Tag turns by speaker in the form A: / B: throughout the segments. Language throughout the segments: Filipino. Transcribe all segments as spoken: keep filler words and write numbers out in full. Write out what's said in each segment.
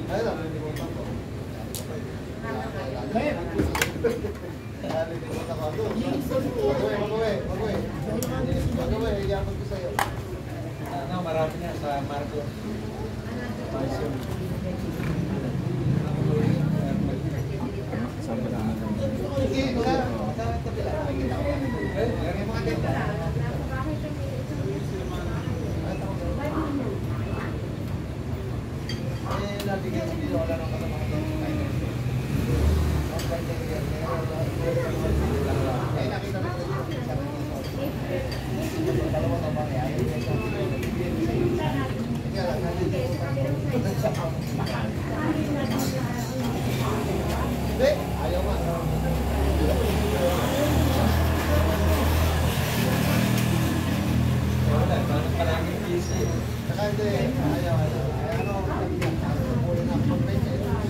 A: Ay, nalilimutan ko. Ay, nalilimutan ko. Mag-uwi, mag-uwi, mag-uwi. Mag-uwi, iyapag ko sa'yo. Ano, marami na sa Marco. Pasyon. Saan ba naman? Sige, sa kabila. Eh, yung mga dito. Eh, nabigyan si Dilo, wala nang kasama ko ng kainin. Ang ganda yan. Eh, nakita mo ito. Dalawa na ba niya? Kaya lang, hindi, ayaw nga. Wala, parang palaging busy. Saka hindi, ayaw, ayaw. Ano, muli na ako mag-pwede.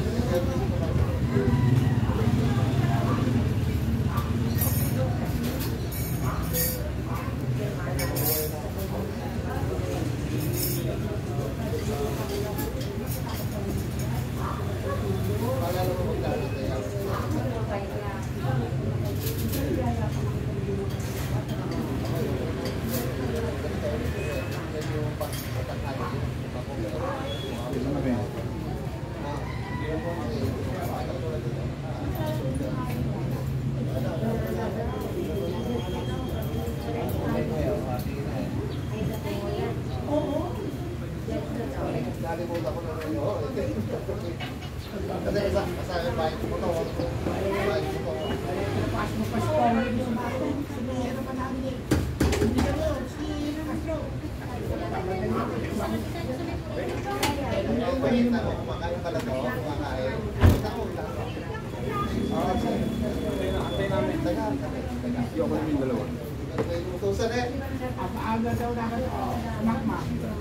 B: Apa-aga daw na kayo, makma.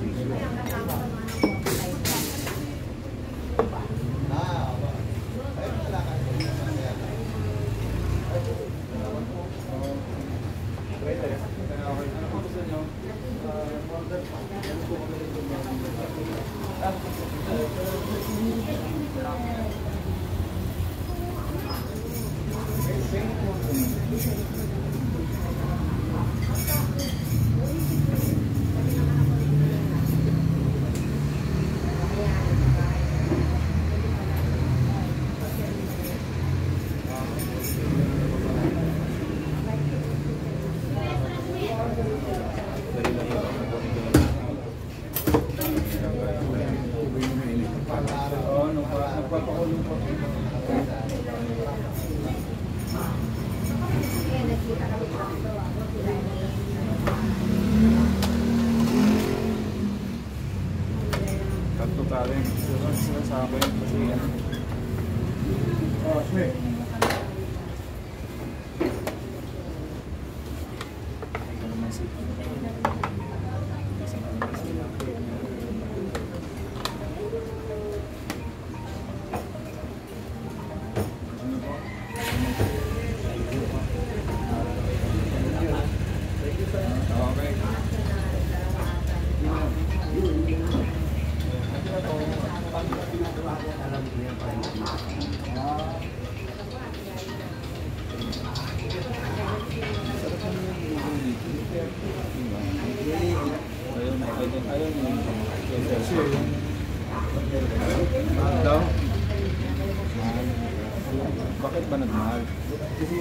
C: Bakit ba nagmahal? Kasi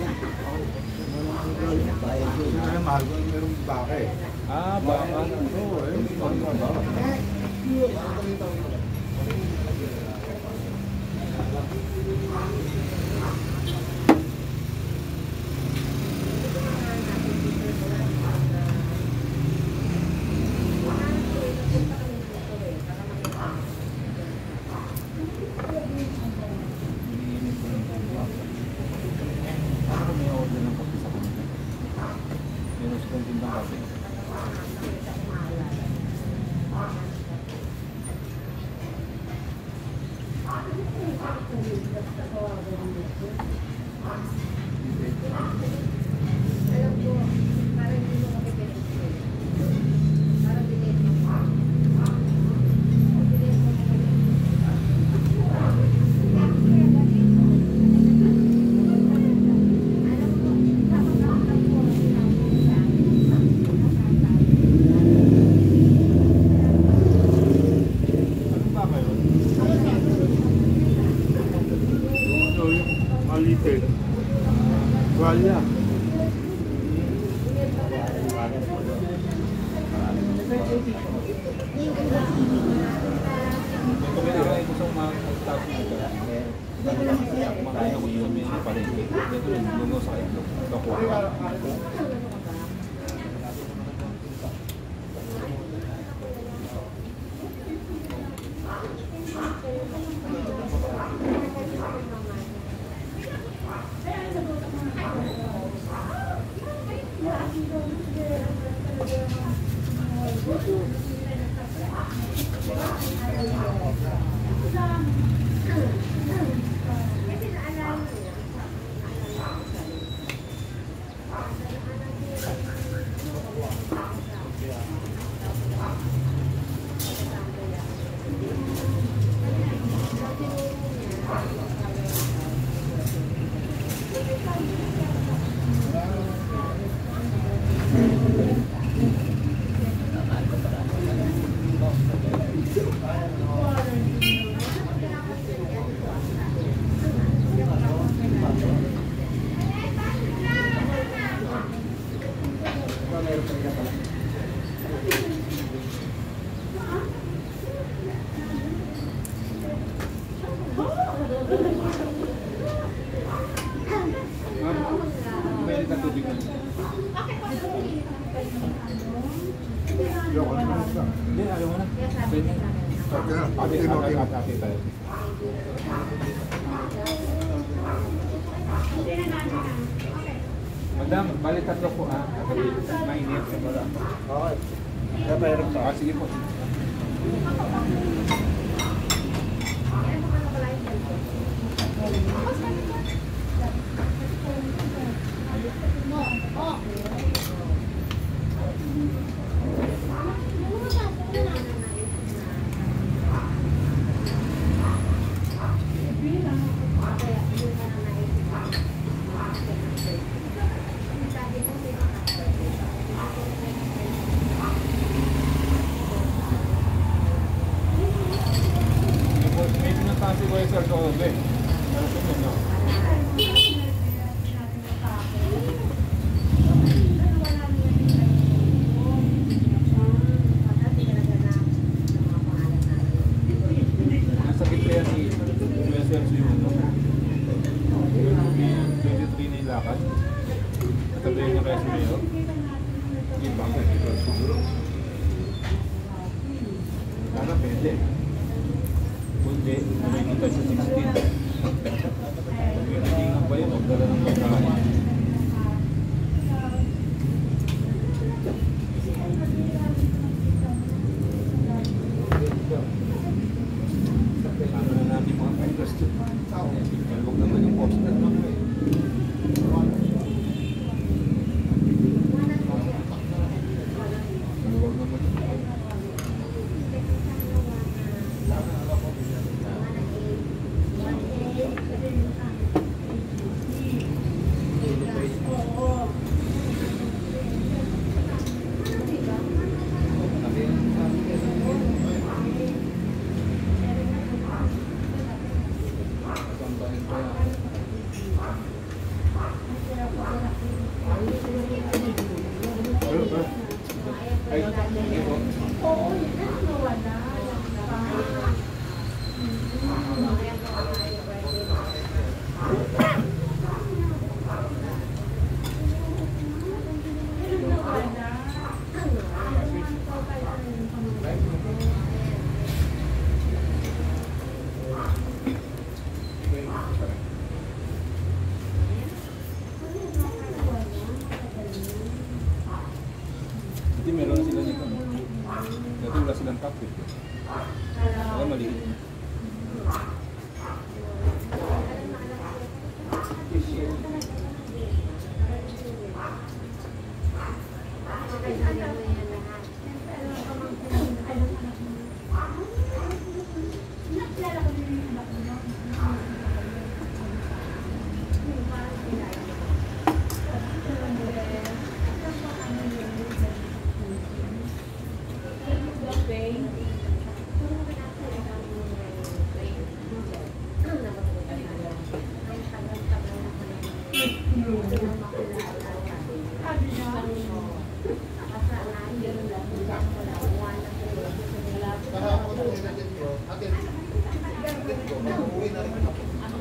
C: mahal ko merong baka eh. Ah, baka. Oo, eh. Baka. Kumakain ako yung mga parin. Ito yung lungo sa itlog. Kakuha. Madam, bali tatlo po ah. Mainit ka pala.
A: Okay. Kaya mayroon to.
C: Ah, sige po.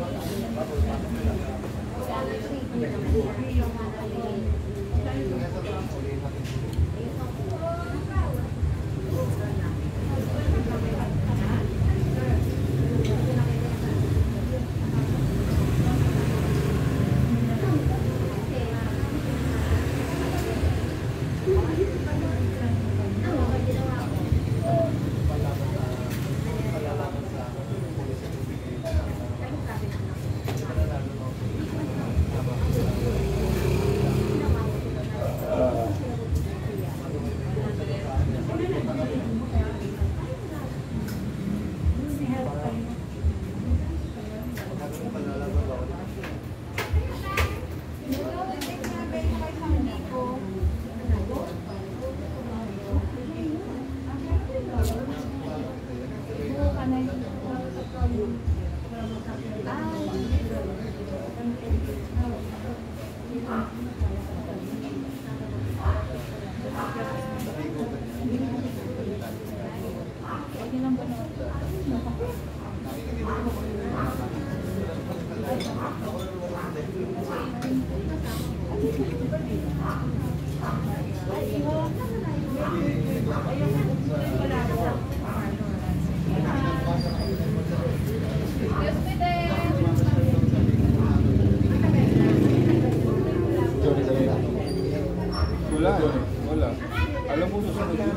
C: Wala eh. Wala. Alam mo susunod yun.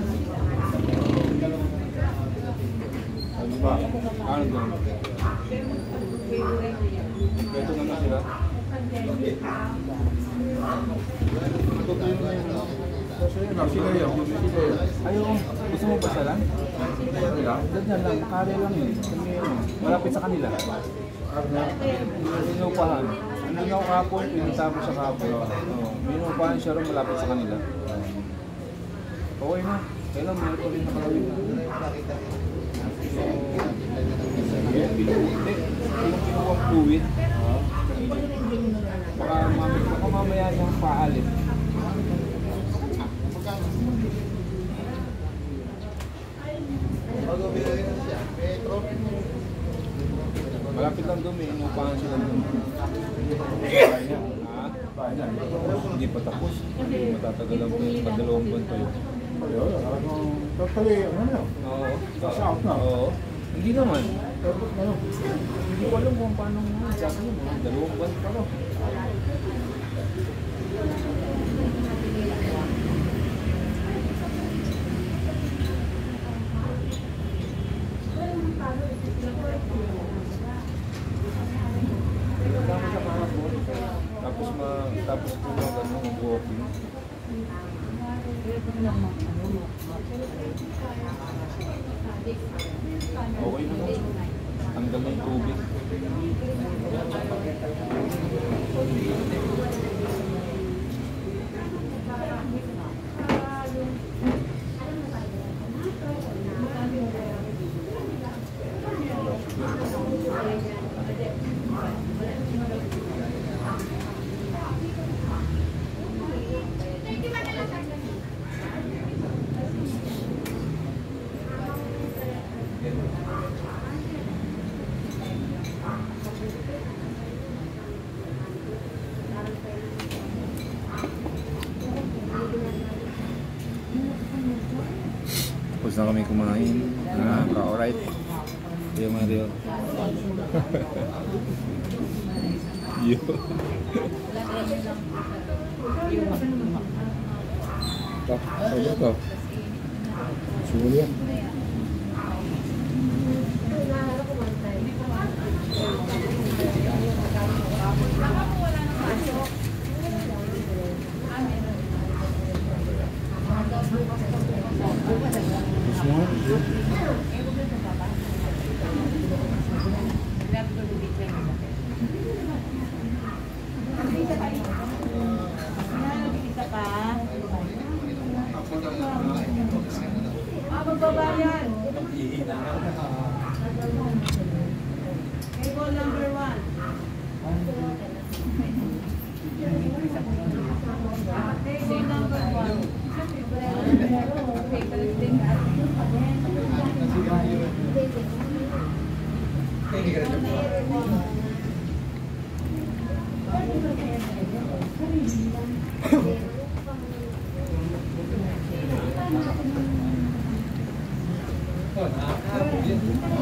C: Ano ba? Ano doon? Ito na na sila. Ito po yung sila yun. Ayaw, gusto mo pa siya lang? Ganyan lang, kare lang yun. Malapit sa kanila. Inupahan. Ano yung kapon, pinunta mo sa kapon. Inupahan siya rin malapit sa kanila. Okay na. Kailan meron ko rin nakalawin na. Hindi. Yung kinuwang fluid. Baka mamaya niyang paalit. Malapit lang doon, may inupahan sila doon. Ha? Hindi pa tapos. Matatagal lang po. Padalawang buwan pa yun.
D: Totally, ano na?
C: Oo.
D: South na?
C: Oo. Hindi naman. Hindi ko alam kung paano nga. Sabi mo, dalawang buwan pa no. Tapos ma tapos ko mag ano walking. Okay naman. Tanggal na yung tubig. Tapos na kami kumain. Ah, ka-alright. Yo Mario. Yo.
D: Ito, ito, ito. Sumuli yan. Gusto mo?
B: Ah, magbabayan. Table number one. Table number one.
A: Oh, nakakahabol yun.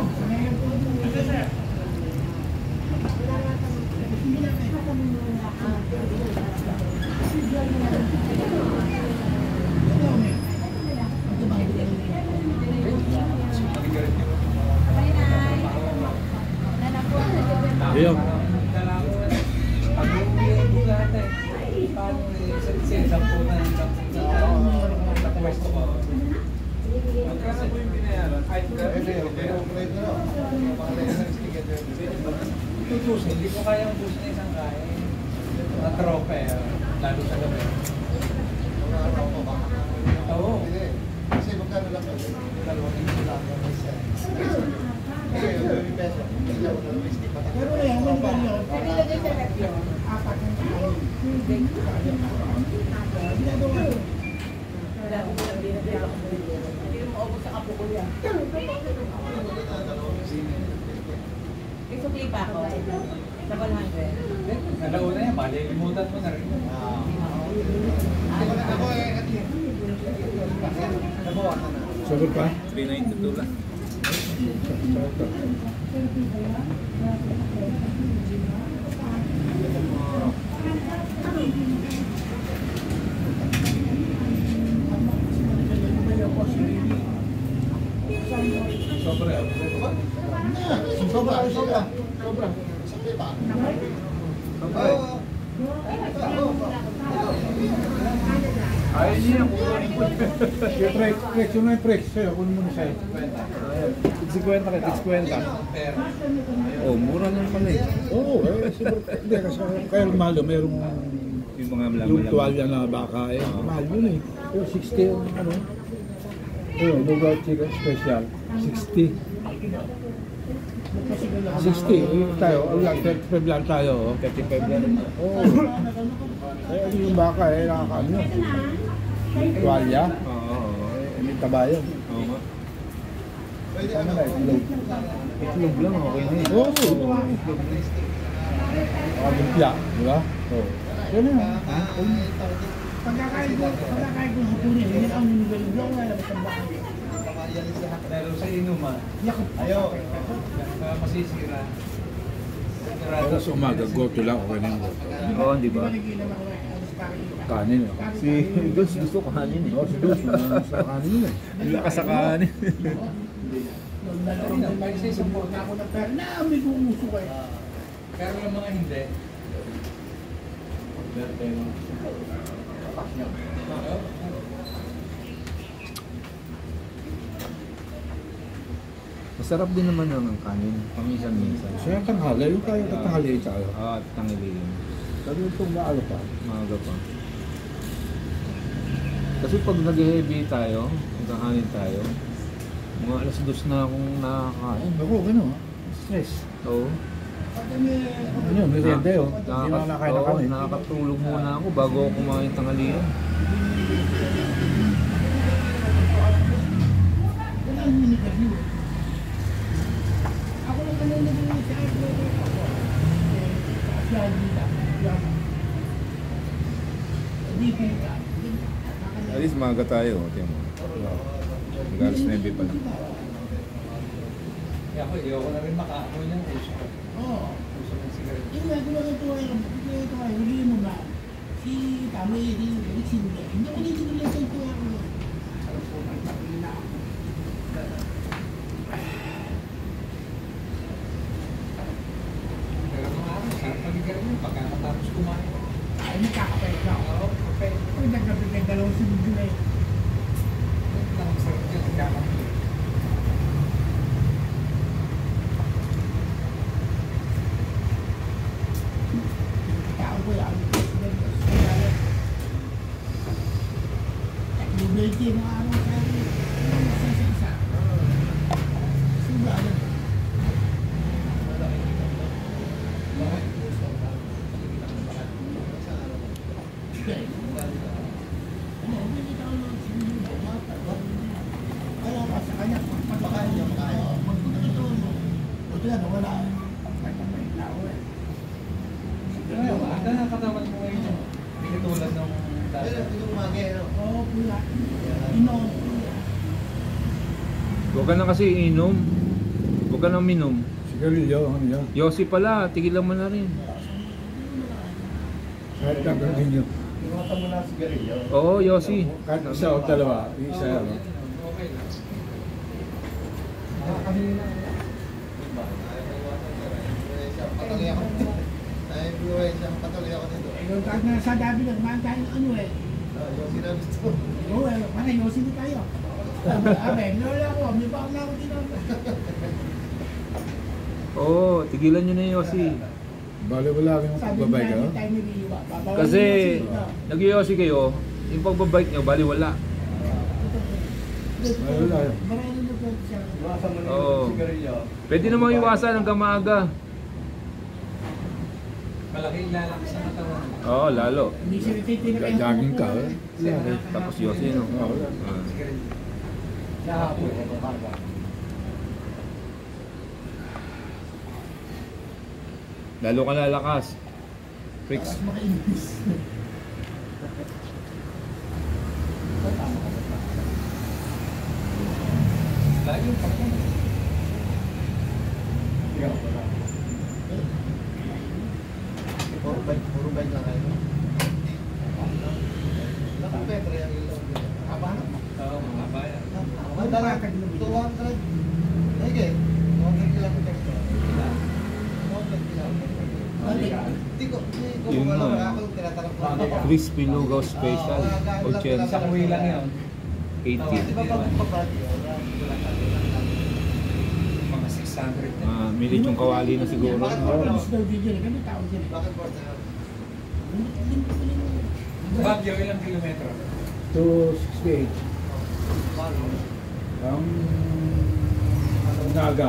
D: Ayun.
A: Pag uwi lahat eh. Paano eh, sa po na sa pwesto ko.
C: Magkano po yung binayaran? Ay,
A: Tutusin, hindi ko kayang bus na isang kain. Mga trope eh, lalo sa gabi. Oo.
E: Kasi magkano lang kasi? Dalawang libo lang ang isa. Kasi yung dalawang peso. Pero na yan, may ganyan.
B: Nilagay sa rep yun. Apat ng kain.
E: Ginagawa ko.
B: Hindi mo maubos sa kapukul yan. May sukli pa ako. Sa one hundred.
A: Nalauna yan, malilimutan mo na rin.
E: Ako na ako eh. Nabawasan na.
D: Sagot pa?
C: three ninety-two lang.
A: Sobra.
E: Sobra, sobra. Sobra. Sabi pa. Oo.
C: Ayaw niya, kukunin ko.
D: Yung Prex, Prex, yun na yung Prex. Sa'yo, kunin mo na sa'yo.
C: fifty ka, fifty. Oh, mura lang pala eh.
D: Oo, eh, siguro. Hindi, kasi kaya mahal yun. Mayroong
C: Yung mga
D: yung
C: malaman
D: tuwalya na baka eh. Mahal yun eh. Pero sixty yung ano. Ayun, lugaw chicken special. sixty. sixty. Yung tayo, lang, thirty-five lang tayo. oh.
C: thirty-five lang.
D: Oo. Eh, ano yung baka eh, nakakaano yun. Tuwalya.
C: Oo, oo.
D: Eh, may tabayan.
C: Oo nga.
D: Ano na, itlog.
C: Itlog lang, okay na eh.
D: Oo. Lumpia, di ba? Oo. Yan na.
E: Pagkakain ko, pagkakain ko hapunin, hindi ang nilulog lang na labas ang bahay.
A: Pero sa inuman,
E: Ayaw.
A: baka masisira.
D: Pero sa umaga, goto lang. Okay na yung goto.
C: Oo, di ba?
D: Kanin. oh.
C: Si Gus gusto kanin eh.
D: Oo, si Diyos, mga sa kanin eh.
C: Ang lakas sa kanin.
A: Pagsisupport
E: Ako na pera na, may gugusto ko eh.
A: Pero yung mga hindi.
C: Masarap din naman ang kanin. Paminsan-minsan.
D: Siya tanghali, yung tayo tatanghali tayo.
C: Ah, tangili yun.
D: Sabi itong maalo pa.
C: Maaga pa. Kasi pag nag-heavy tayo, nagkakanin tayo, mga alas dos na akong nakakain.
D: Ako, gano'n ha. Stress.
C: Oo.
D: Ano yun, may rente oh. Hindi na
C: Nakakat-
D: nakain na
C: oo,
D: kami.
C: nakakatulog muna ako bago ako kumain tanghalian.
E: Wala ang minikaryo. Ako lang kanina din yung sa akin. Siya, hindi lang. Hindi pinita.
C: At least maaga tayo, tiyan mo. Mag-alas nine pa lang.
A: Kaya ako, ayoko na rin makaamoy ng uso.
E: Oo.
A: Uso ng sigaret.
E: Yung nga, kung ano tuwa yung tuwa yung tuwa yung huli mo ba? Si Tama yung hindi sinila. Hindi ko nito nila sa tuwa ko.
A: Pero mga araw, sarap magigarin yun pagka matapos kumain.
E: Ay, nakakapait na ako.
A: Oo, okay.
E: Kung nagkapit ng dalawang sinudo na yun.
A: Ang sarap yun, nagkakamay.
E: Tao ko yan. Lubelti mo araw sa akin. Isa sa isa. Suga lang. Kaya ka sa kanya, pagpapakain niya, makakain. Magpapakain mo. Buti na, wala. Pagpapakain na ako eh.
A: Pero, ang nakakatawa Pero hindi ko umagi, ano?
E: Oo, pula. Inom.
C: Huwag ka na kasi inom. Huwag ka nang minom.
D: Sigarilyo, ano yan?
C: Yossi pala, tigilan mo na rin.
D: Kahit lang gawin nyo.
A: Inuwatan mo na ang sigarilyo.
C: Oo, Yossi.
D: Kahit isa o dalawa, isa yan.
A: Okay lang. Ah, kami na. Patuloy ako. Ay, buhay siya. Patuloy ako nito.
E: Ayun, kahit na sa dabi nagmaan tayo ng ano eh.
A: Ah, yung sinabi ko.
E: Oo, eh, para yosin na tayo. Abe, wala ko, may baka na ako dito.
C: Oo, tigilan nyo na Yossi.
D: Bale, wala kayong
E: Sabi
D: pagbabay ka?
E: niya, tayo niliwa. Babawal
C: Kasi
E: yung yosin dito.
C: nag-Yossi kayo, yung pagbabike nyo, bali wala.
D: Ay, wala yun.
E: Marami na po siya.
A: Iwasan mo na
C: Oo.
A: yung sigarilyo.
C: Pwede namang iwasan hanggang maaga.
A: Malaking lalaki sa katawan.
C: Oo, lalo.
E: Hindi siya nagtitinag yung
D: Jogging ka,
E: kuko.
D: eh.
A: Wala.
C: Tapos Yossi, no?
D: Oo, wala.
C: Ah.
A: Sigarilyo. Nahapon, ito baga.
C: Lalo ka lalakas. Fix.
E: Tapos makainis.
A: Layo pa ko. Puro bike, puro bike lang kayo. Nakapetre yung ilaw. Haba na. Oo, haba yan. Madala, two hundred. Sige, two hundred kilometers. two hundred kilometers. Hindi ko, hindi ko
C: Yun
A: alam
C: nga.
A: ako tinatanong ko.
C: Crispy Lugaw Special. ochenta.
A: Isang uwi lang yun.
C: eighty.
A: Di ba pag pag-party? Mga six hundred.
C: Ah, milit yung kawali na siguro.
A: Bakit
C: Oo.
A: po?
E: Tapos daw video na kami tao dyan.
A: Bakit po? Baguio, ilang kilometro?
D: two sixty-eight. Ang Naga,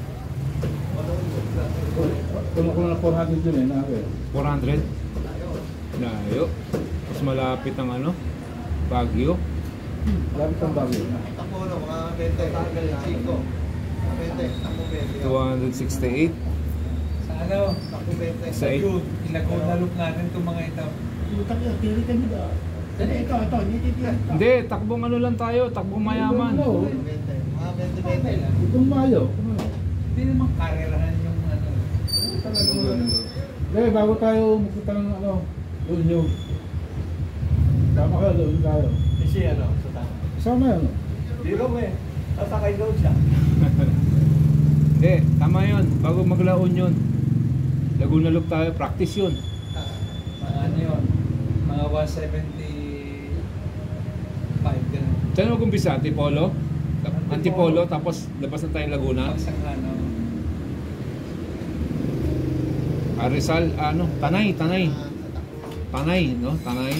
D: kulang ko na four hundred dun eh, Naga eh.
C: four hundred? Layo. Mas malapit ang ano? Baguio.
D: Lapit ang Baguio.
A: Ako ano, mga twenty, Chico. twenty, ako twenty.
C: two sixty-eight.
F: Sa ano,
A: Ako twenty.
C: Sa eight.
F: yun, ilagod na loop natin itong mga ito.
E: Utang yun, tiri kami daw. Dali, ito, ito, nititiyan ito.
C: Hindi, takbong ano lang tayo, takbong mayaman.
D: Oo.
A: twenty. Mga twenty,
F: Okay
A: twenty.
F: lang.
D: Itong Mayo.
F: Hindi naman karerahan yung ano.
D: Hindi, bago tayo magpunta ng ano, doon yung tama ka, doon tayo.
A: Si ano, sa tama.
D: Kasama yan. no?
A: Di ba eh? Sasakay daw siya.
C: Hindi, tama yun. Bago maglaon yun. Laguna Loop tayo, practice yun.
F: Mga ano yun, mga one seventy-five ganun.
C: Saan mo kumpisa? Antipolo? Antipolo, tapos labas na tayo Laguna.
F: Pagsang ano,
C: Ah, Rizal, ano? Tanay, Tanay. Tanay, no? Tanay.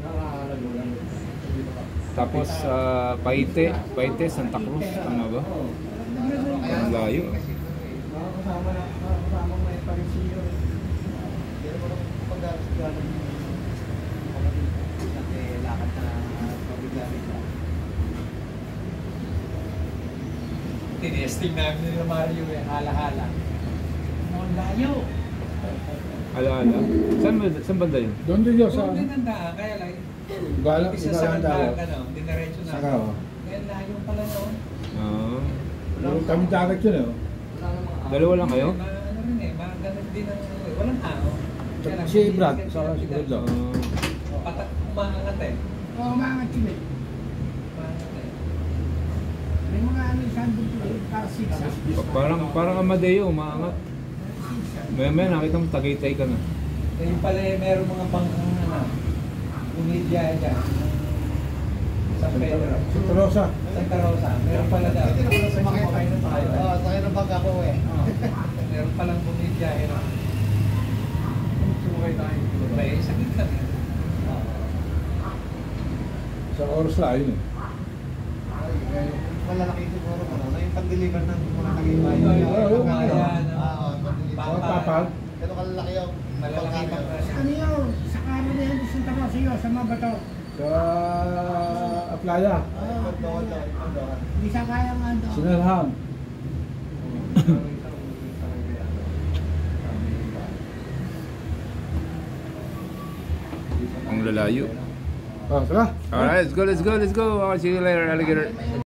C: Tapos ah, Paite, Paite, Santa Cruz, tama ba? Ang layo.
A: Kasama na, kasama may parisiyo. Hindi naman ako pag-aras gano'n. Kasi lakad na pabigarin ka.
F: tinesting namin nila Mario eh, hala-hala.
E: Ang layo.
C: Alaala. Saan, ba- saan banda yun?
D: Doon din yun sa
F: Doon din ang daan, kaya lang,
D: Gala,
F: isa sa
D: Galang Dagat.
F: kandag, ano, dinaretso na.
D: Saka, oh.
F: Kaya layo pala noon.
C: Ah,
D: Yung kami dagat yun eh. oh.
C: dalawa lang kayo?
F: Ma, ano rin eh, mga ganun din ang, walang tao. Kaya lang,
D: Si Brad,
F: hindi
D: saka si Brad lang.
C: Ah,
F: Patak, umaangat eh.
E: Oo, mga chile.
F: Umaangat eh.
E: May mga ano yung sandal ko eh, para six.
C: pa- parang, parang Amadeo, umaangat. Maya maya nakita mo, Tagaytay ka na.
F: Eh, yung pala eh, meron mga bangkang ano, umidya dyan. San Pedro.
D: Santa Rosa.
F: Santa Rosa. Meron pala daw.
A: Hindi naman ako sumakay.
F: Sumakay na tayo.
A: Oo, sakay ng bangka ko eh.
F: Oh, meron palang bumibiyahe na. Sumakay tayo. May sakit lang eh.
D: Sa oras lang yun eh.
A: Ay, eh, malalaki siguro ano, na yung pag-deliver ng mga kagibay.
F: Ay,
D: oo, oo,
F: mga
D: oo.
F: yan.
A: Oo, pag-deliver.
F: Papa.
D: Papal.
A: Pero kalalaki yung
F: Malalaki
A: pangkano.
F: pa presyo.
E: Ano yun? Sa kanan na yun, sa Santa Rosa yun, sa mga bato.
D: Sa Aplaya.
A: Ay, pagdoon daw, pagdoon.
E: Hindi sa kaya nga doon.
D: Sinalham.
C: Ang lalayo.
D: Oh, tara.
C: Alright, let's go, let's go, let's go. I'll see you later, alligator.